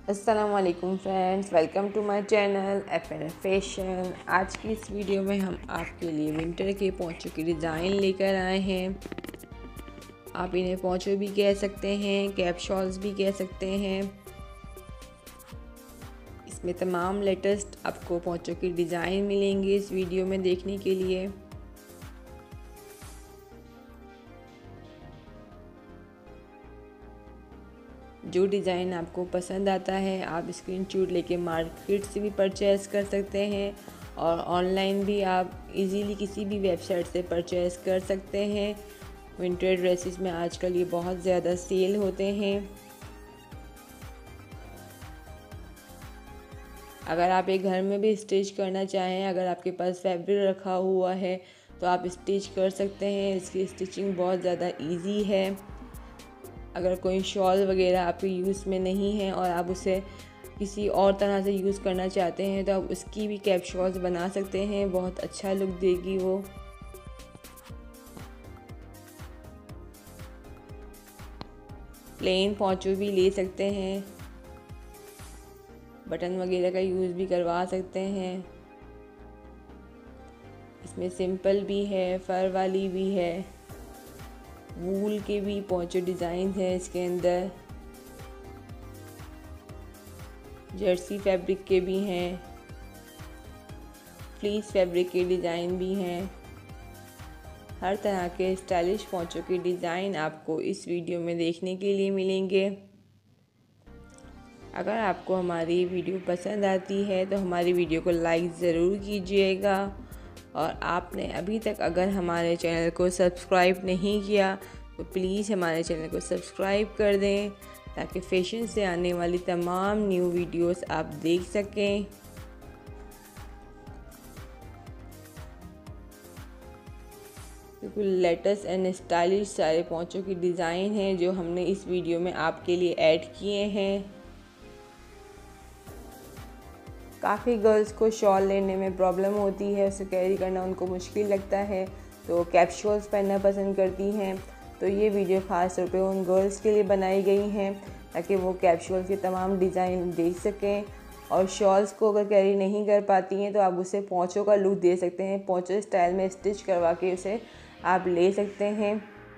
अस्सलाम वालेकुम friends, welcome to my channel FN fashion. आज की इस वीडियो में हम आपके लिए विंटर के पोंचों की डिज़ाइन लेकर आए हैं। आप इन्हें पोंचो भी कह सकते हैं, कैप शॉल्स भी कह सकते हैं। इसमें तमाम लेटेस्ट आपको पोंचों की डिज़ाइन मिलेंगे इस वीडियो में देखने के लिए। जो डिज़ाइन आपको पसंद आता है आप स्क्रीनशॉट लेके मार्केट से भी परचेज़ कर सकते हैं और ऑनलाइन भी आप इजीली किसी भी वेबसाइट से परचेज़ कर सकते हैं। विंटर ड्रेसेस में आजकल ये बहुत ज़्यादा सेल होते हैं। अगर आप एक घर में भी स्टिच करना चाहें, अगर आपके पास फैब्रिक रखा हुआ है तो आप स्टिच कर सकते हैं। इसकी स्टिचिंग बहुत ज़्यादा इजी है। अगर कोई शॉल वगैरह आपके यूज़ में नहीं है और आप उसे किसी और तरह से यूज़ करना चाहते हैं तो आप उसकी भी कैप शॉल्स बना सकते हैं, बहुत अच्छा लुक देगी वो। प्लेन पोंचो भी ले सकते हैं, बटन वगैरह का यूज़ भी करवा सकते हैं। इसमें सिंपल भी है, फर वाली भी है, वूल के भी पोंचो डिज़ाइन है इसके अंदर, जर्सी फैब्रिक के भी हैं, फ्लीस फैब्रिक के डिज़ाइन भी हैं। हर तरह के स्टाइलिश पोंचो के डिज़ाइन आपको इस वीडियो में देखने के लिए मिलेंगे। अगर आपको हमारी वीडियो पसंद आती है तो हमारी वीडियो को लाइक ज़रूर कीजिएगा और आपने अभी तक अगर हमारे चैनल को सब्सक्राइब नहीं किया तो प्लीज़ हमारे चैनल को सब्सक्राइब कर दें ताकि फैशन से आने वाली तमाम न्यू वीडियोस आप देख सकें। बिल्कुल लेटेस्ट एंड स्टाइलिश सारे पोंचों की डिज़ाइन हैं जो हमने इस वीडियो में आपके लिए ऐड किए हैं। काफ़ी गर्ल्स को शॉल लेने में प्रॉब्लम होती है, उसे कैरी करना उनको मुश्किल लगता है तो कैप शॉल्स पहनना पसंद करती हैं। तो ये वीडियो ख़ास तौर पे उन गर्ल्स के लिए बनाई गई हैं ताकि वो कैप शॉल्स के तमाम डिज़ाइन देख सकें। और शॉल्स को अगर कैरी नहीं कर पाती हैं तो आप उसे पोंचों का लुक दे सकते हैं, पोंचो स्टाइल में स्टिच करवा के उसे आप ले सकते हैं।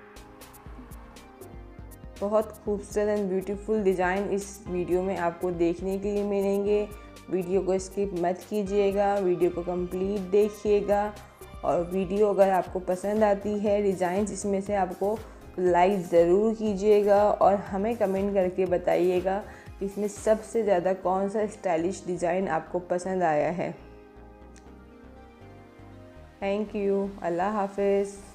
बहुत खूबसूरत एंड ब्यूटीफुल डिज़ाइन इस वीडियो में आपको देखने के लिए मिलेंगे। वीडियो को स्किप मत कीजिएगा, वीडियो को कंप्लीट देखिएगा और वीडियो अगर आपको पसंद आती है डिज़ाइंस इसमें से आपको लाइक ज़रूर कीजिएगा और हमें कमेंट करके बताइएगा कि इसमें सबसे ज़्यादा कौन सा स्टाइलिश डिज़ाइन आपको पसंद आया है। Thank you. अल्लाह हाफ़िज़।